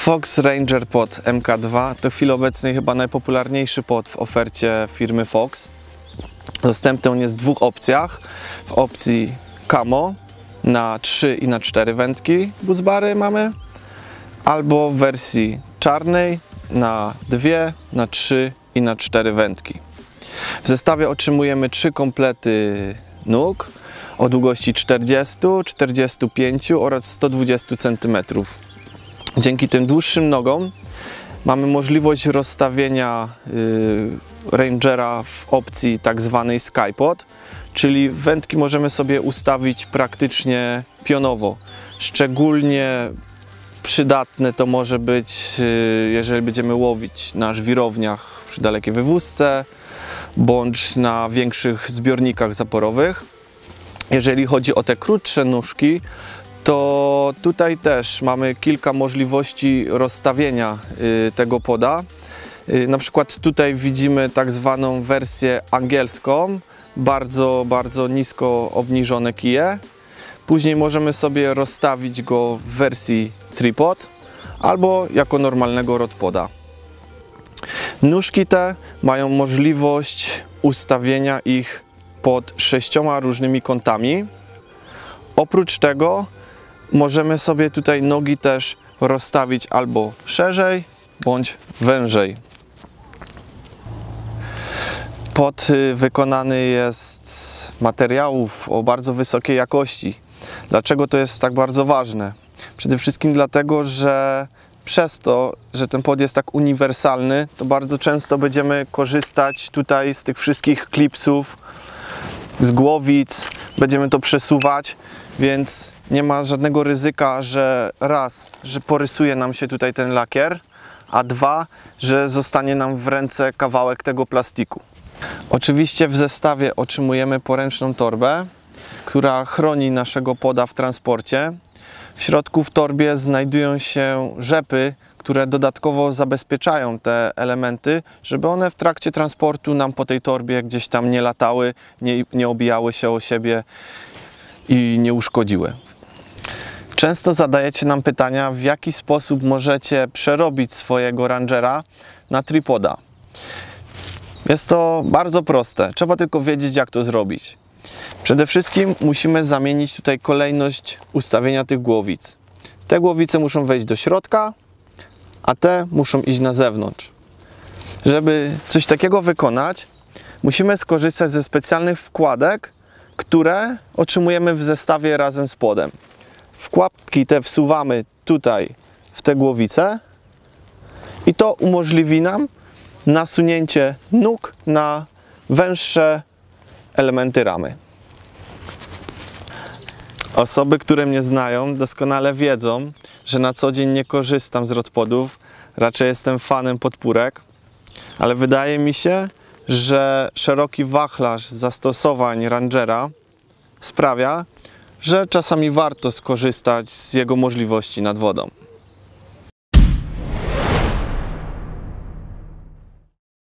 Fox Ranger Pod MK2 to w chwili obecnej chyba najpopularniejszy pod w ofercie firmy Fox. Dostępny on jest w dwóch opcjach. W opcji Camo na 3 i na 4 wędki busbary mamy, albo w wersji czarnej na 2, na 3 i na 4 wędki. W zestawie otrzymujemy 3 komplety nóg o długości 40, 45 oraz 120 cm. Dzięki tym dłuższym nogom mamy możliwość rozstawienia Rangera w opcji tak zwanej Skypod, czyli wędki możemy sobie ustawić praktycznie pionowo. Szczególnie przydatne to może być, jeżeli będziemy łowić na żwirowniach przy dalekiej wywózce bądź na większych zbiornikach zaporowych. Jeżeli chodzi o te krótsze nóżki, to tutaj też mamy kilka możliwości rozstawienia tego poda. Na przykład tutaj widzimy tak zwaną wersję angielską, bardzo nisko obniżone kije. Później możemy sobie rozstawić go w wersji tripod albo jako normalnego rodpoda. Nóżki te mają możliwość ustawienia ich pod 6 różnymi kątami. Oprócz tego możemy sobie tutaj nogi też rozstawić albo szerzej bądź wężej. Pod wykonany jest z materiałów o bardzo wysokiej jakości. Dlaczego to jest tak bardzo ważne? Przede wszystkim dlatego, że przez to, że ten pod jest tak uniwersalny, to bardzo często będziemy korzystać tutaj z tych wszystkich klipsów, z głowic, będziemy to przesuwać, więc nie ma żadnego ryzyka, że raz, że porysuje nam się tutaj ten lakier, a dwa, że zostanie nam w ręce kawałek tego plastiku. Oczywiście w zestawie otrzymujemy poręczną torbę, która chroni naszego poda w transporcie. W środku w torbie znajdują się rzepy, które dodatkowo zabezpieczają te elementy, żeby one w trakcie transportu nam po tej torbie gdzieś tam nie latały, nie obijały się o siebie i nie uszkodziły. Często zadajecie nam pytania, w jaki sposób możecie przerobić swojego Rangera na tripoda. Jest to bardzo proste, trzeba tylko wiedzieć, jak to zrobić. Przede wszystkim musimy zamienić tutaj kolejność ustawienia tych głowic. Te głowice muszą wejść do środka, a te muszą iść na zewnątrz. Żeby coś takiego wykonać, musimy skorzystać ze specjalnych wkładek, które otrzymujemy w zestawie razem z podem. Wkładki te wsuwamy tutaj w te głowice i to umożliwi nam nasunięcie nóg na węższe elementy ramy. Osoby, które mnie znają, doskonale wiedzą, że na co dzień nie korzystam z rodpodów, raczej jestem fanem podpórek, ale wydaje mi się, że szeroki wachlarz zastosowań Rangera sprawia, że czasami warto skorzystać z jego możliwości nad wodą.